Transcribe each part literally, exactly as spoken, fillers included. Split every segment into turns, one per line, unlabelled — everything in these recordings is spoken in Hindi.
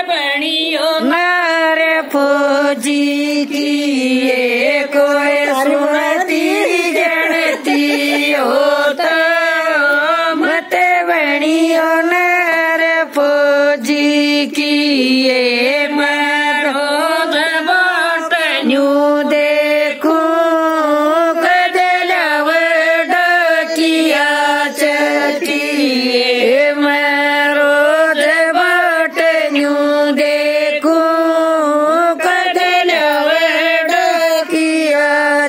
बणियो नारे फौजी की ये कोई सुनती गणती हो तो मत बणियो नारे फौजी की ये मरो जबाट न्यू देखूं कदलव डकिया चटिए मरो जबाट न्यू देखूं कदलव डकिया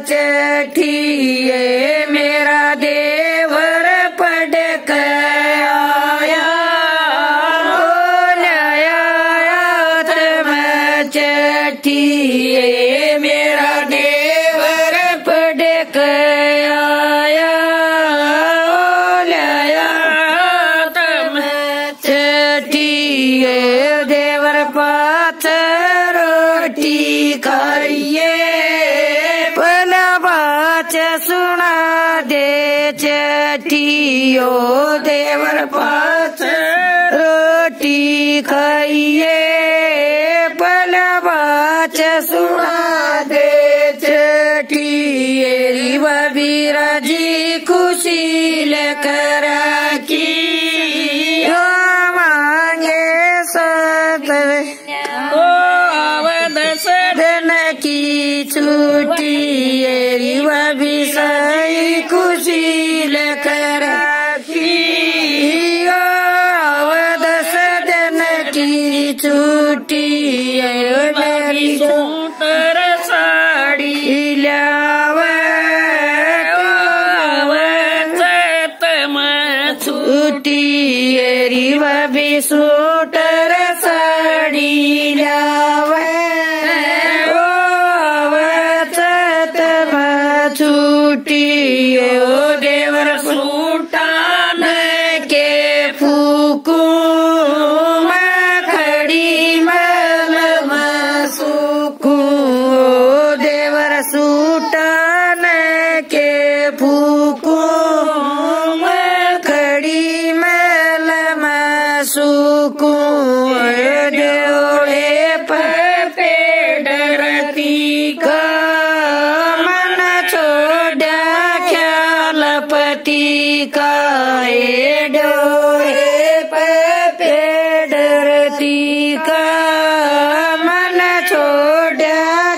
चटिए मेरा देवर पड़क आया चटिए मेरा देवर पड़क आया लाया तम चटिए देवर पाथ रोटी खाइए पला बाच सुना दे चटियो देवर पाथ रोटी खाइए बाच सुना दे चटिए बबीरा जी खुशी लेकर की मांगे सत ओ अवध सदन की छुट्टी बबी सही खुशी लेकर की अवध सदन की छुट्टी मेरी सूतर साड़ी लावत में छुट्टी एरी बबी सूटर साड़ी लावत में छुट्टी ओ देवर सूटान के फूकू सूटन के फूकू खड़ी मैल में सूकू जोड़े पे डरती का मन छोड़ा ख्याल पति का डोरे पे डरती का मन छोड़ा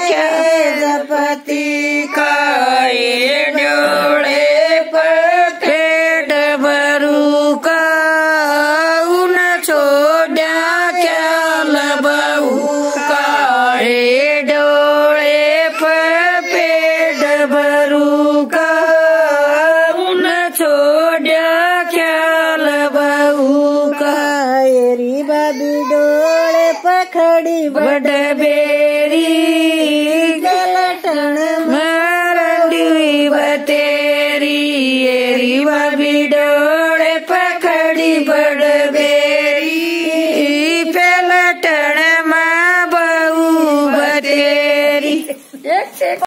पति का डोले पेट भरू का उन छोड़ा ख्याल बहू का डोले पेट भरू का उन छोड़ा ख्याल बहू का एरी बाबी डोले पखड़ी बड़ बेरी तेरी एरी बबी डोले पकड़ी।